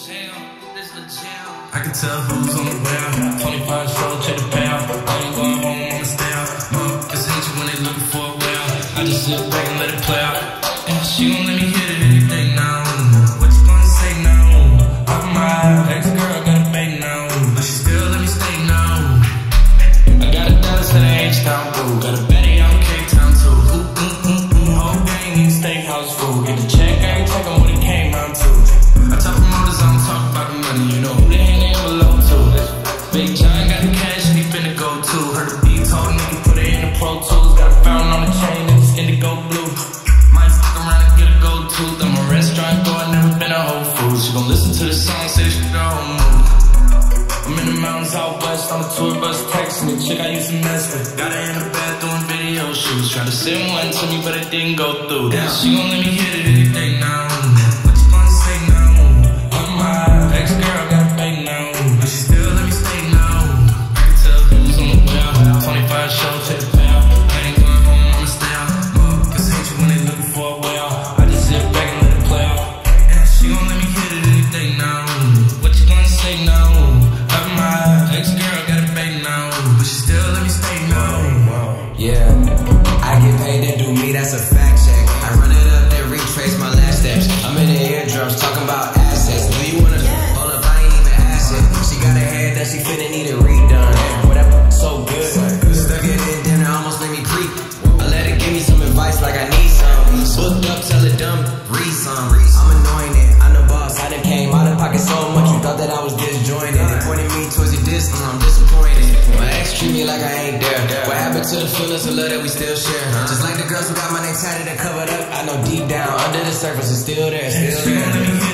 I can tell who's on the way out. 25 show, check the payout. I ain't going home, I'ma stay out. Cause hate you when they looking for a way out. I just sit back and let it play out. And she gon' let me hit it anything now. What you gonna say now? I'm my ex-girl, got a bang now. But she still let me stay now. I got a Dallas and an H-Town boo. Got a Betty on K-Town too. Whole gang in steakhouse food. Get the check, I ain't checking what it came out to. I talk promoters, I don't talk about the money. You know who they ain't envelope to. Big John got the cash and he finna go too. Heard the beat told nigga put it in the Pro Tools. Got a fountain on the chain and it's indigo blue. Might fuck around and get a go-to. I'm a restaurant boy, never been a Whole Foods. She gon' listen to the song, say she go move. I'm in the mountains out west on the tour bus texting the chick I used to mess with. Got her in the bed doing video shoots. Tried to send one to me but it didn't go through. Damn, she gon' let me hit it anything now. What you gonna say now? I'm my ex-girl, got a bang now. But she still let me stay now. I can tell who's on the way out. 25 show, check the payout. I ain't going home, I'ma stay out. Cause hate you when they looking for a way out. I just sit back and let it play out. And she gon' let me hit it anything now. What you gonna say now? I'm my ex-girl, got a bang now. But she still let me stay now. Yeah, I get paid to do me, that's a fact check. I run it up, then retrace my last steps. I'm in the eardrums talking about assets. Do you wanna hold up? I ain't even asked it. She got a head that she finna need it redone. Whatever, so good. Stuck it in dinner, almost made me creep. I let her give me some advice like I need some. Booked up, tell her dumb, read some. I'm anointed, I'm the boss. I done came out of pocket so much, you thought that I was disjointed. They pointed me towards the distance, I'm disappointed. My ex treat me like I ain't there. What happened to the feelings of love that we still share? Just like the girls who got my name tatted and covered up, I know deep down, under the surface it's still there, still there.